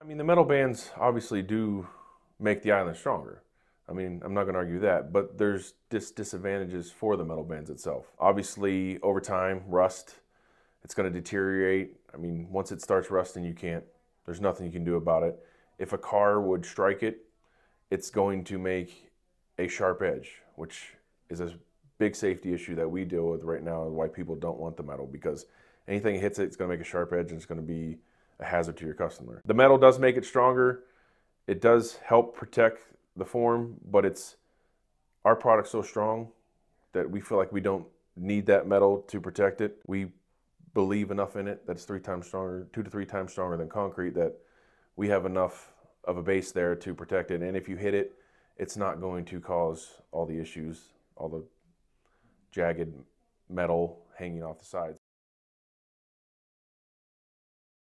I mean, the metal bands obviously do make the island stronger. I mean, I'm not going to argue that, but there's disadvantages for the metal bands itself. Obviously, over time, rust, it's going to deteriorate. I mean, once it starts rusting, there's nothing you can do about it. If a car would strike it, it's going to make a sharp edge, which is a big safety issue that we deal with right now, and why people don't want the metal, because anything that hits it, it's going to make a sharp edge and it's going to be a hazard to your customer. The metal does make it stronger. It does help protect the form, but our product's so strong that we feel like we don't need that metal to protect it. We believe enough in it that it's 3 times stronger, 2 to 3 times stronger than concrete, that we have enough of a base there to protect it. And if you hit it, it's not going to cause all the issues, all the jagged metal hanging off the sides.